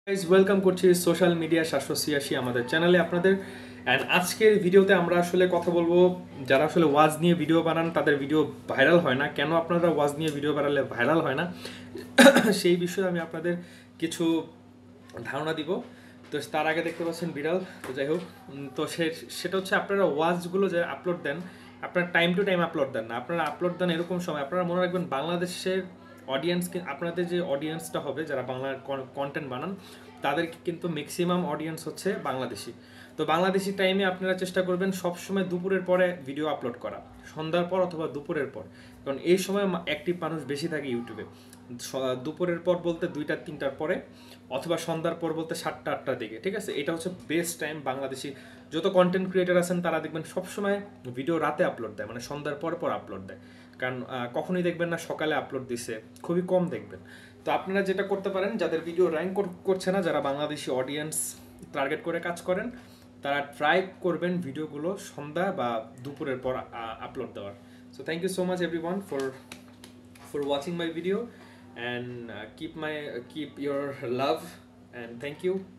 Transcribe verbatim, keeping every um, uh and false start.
Guys welcome করছি social media সাতশো ছিয়াশি আমাদের চ্যানেলে আপনাদের। অ্যান্ড আজকের ভিডিওতে আমরা আসলে কথা বলবো যারা আসলে ওয়াজ নিয়ে ভিডিও বানান তাদের ভিডিও ভাইরাল হয় না, কেন আপনারা ওয়াজ নিয়ে ভিডিও বানালে ভাইরাল হয় না সেই বিষয়ে আমি আপনাদের কিছু ধারণা দিব। তো তার আগে দেখতে পাচ্ছেন বিড়াল, তো যাই হোক, তো সে সেটা হচ্ছে আপনারা ওয়াজগুলো যে আপলোড দেন আপনারা টাইম টু টাইম আপলোড দেন না, আপনারা আপলোড দেন এরকম সময়। আপনারা মনে রাখবেন বাংলাদেশের অডিয়েন্স, আপনাদের যে অডিয়েন্সটা হবে যারা বাংলা কন্টেন্ট বানান তাদের কিন্তু ম্যাক্সিমাম অডিয়েন্স হচ্ছে বাংলাদেশি। তো বাংলাদেশি টাইমে আপনারা চেষ্টা করবেন সবসময় দুপুরের পরে ভিডিও আপলোড করা, সন্ধ্যার পর অথবা দুপুরের পর, কারণ এই সময় অ্যাক্টিভ মানুষ বেশি থাকে ইউটিউবে। দুপুরের পর বলতে দুইটা তিনটার পরে অথবা সন্ধ্যার পর বলতে সাতটা আটটার দিকে, ঠিক আছে? এটা হচ্ছে বেস্ট টাইম। বাংলাদেশি যত কন্টেন্ট ক্রিয়েটার আছেন তারা দেখবেন সবসময় ভিডিও রাতে আপলোড দেয়, মানে সন্ধ্যার পর পর আপলোড দেয়, কারণ কখনোই দেখবেন না সকালে আপলোড দিছে, খুবই কম দেখবেন। তো আপনারা যেটা করতে পারেন, যাদের ভিডিও র্যাঙ্ক করছে না, যারা বাংলাদেশি অডিয়েন্স টার্গেট করে কাজ করেন, তারা ট্রাই করবেন ভিডিওগুলো সন্ধ্যা বা দুপুরের পর আপলোড দেওয়ার। So thank you so much everyone for for watching my video, and uh, keep my uh, keep your love, and thank you.